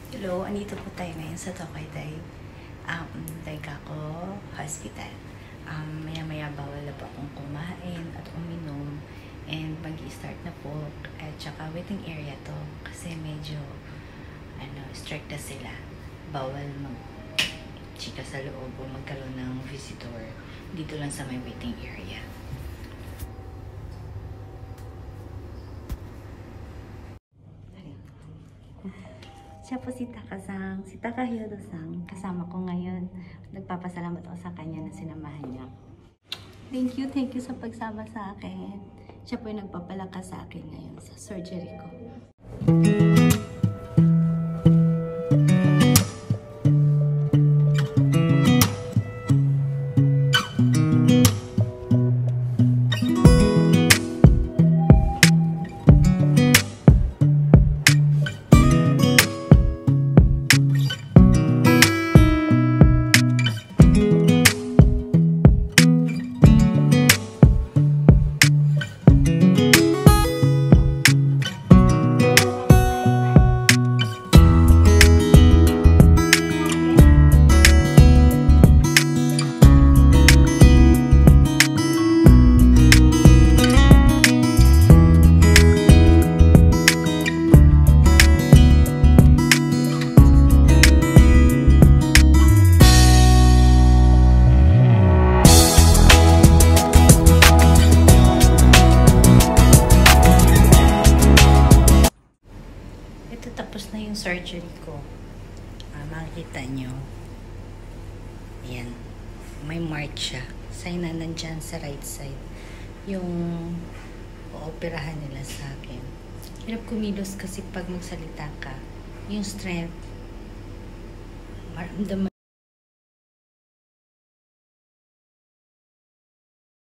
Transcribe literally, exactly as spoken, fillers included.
Hello, andito po tayo ngayon sa Tokaytay um, Daikaku Hospital. Um, maya-maya bawal na po akong kumain at uminom and mag-i-start na po at saka waiting area to kasi medyo ano, strict na sila. Bawal mag-chika sa loob o magkaroon ng visitor dito lang sa may waiting area. Siya po si Taka-san, si Takahiro-san. Kasama ko ngayon. Nagpapasalamat ako sa kanya na sinamahan niya. Thank you, thank you sa pagsama sa akin. Siya po yung nagpapalakas sa akin ngayon sa surgery ko. Tapos na yung surgery ko. Ah, makikita nyo. Ayan. May mark siya. Sign na nandyan sa right side. Yung ooperahan nila sa akin. Hirap kumilos kasi pag magsalita ka, yung strength, maramdaman